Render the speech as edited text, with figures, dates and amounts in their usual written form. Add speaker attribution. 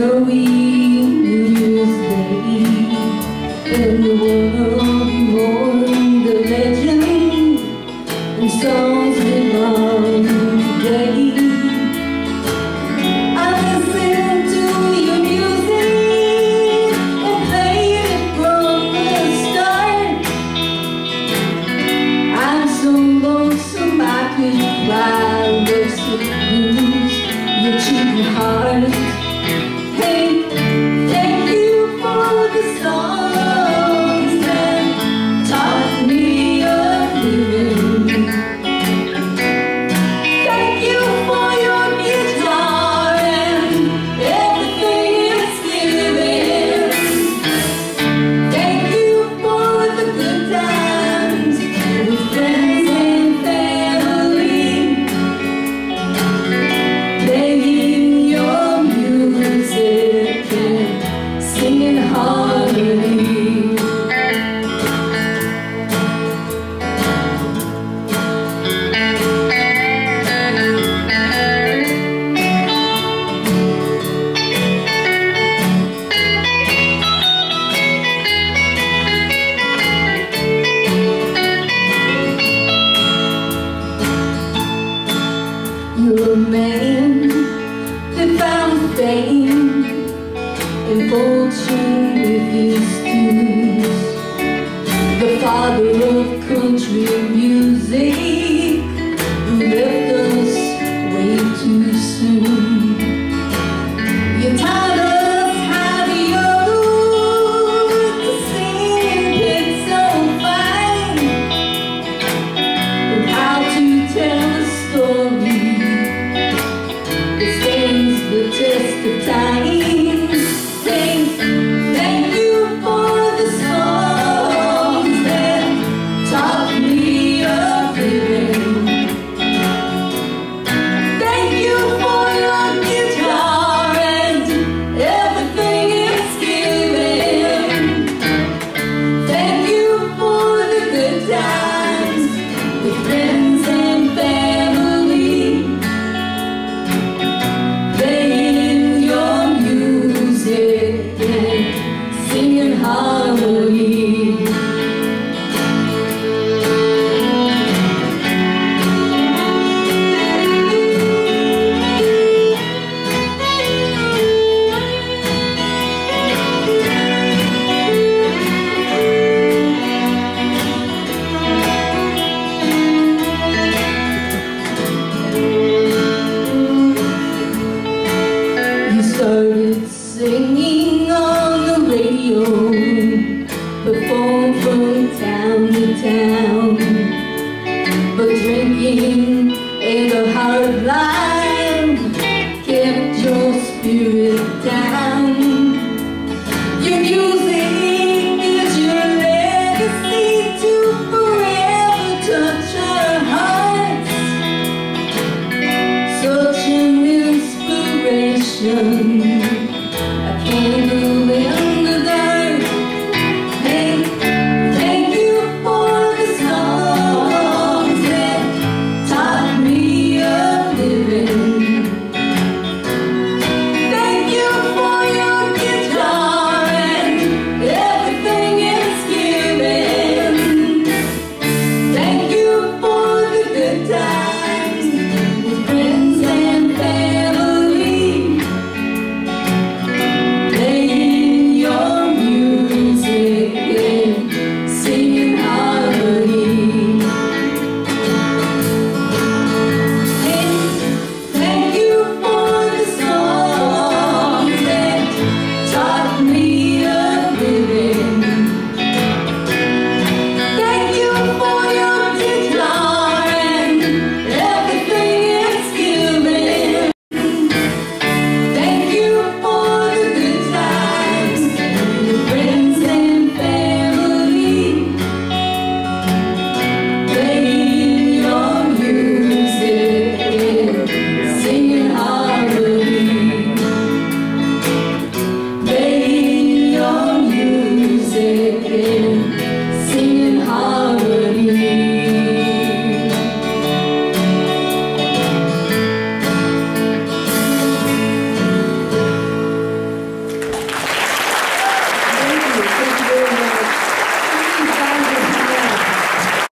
Speaker 1: snowy New Year's Day, and the world mourned the legend and songs live on today. I listened to your music and played it from the start. I'm so lonesome I could cry words of blues, your cheating heart. Hey, thank you for the songs that taught me of living. Thank you for your guitar and everything it's given. Thank you for the good times with friends and family. Playing your music and singing harmony. You're a man that found fame and fortune with his tunes, the father of country music who left us way too soon. You taught us how to yodel to sing and pick so fine, and how to tell a story that stands the test of time. Thank you for the songs that taught me of living. Thank you for your guitar and everything it's given. Thank you for the good times with friends and family. Playing your music and singing harmony. You started singing on the radio, performed from town to town, but drinking and a hard life kept your spirit down. Your music is your legacy to forever touch our hearts. Such an inspiration, I can't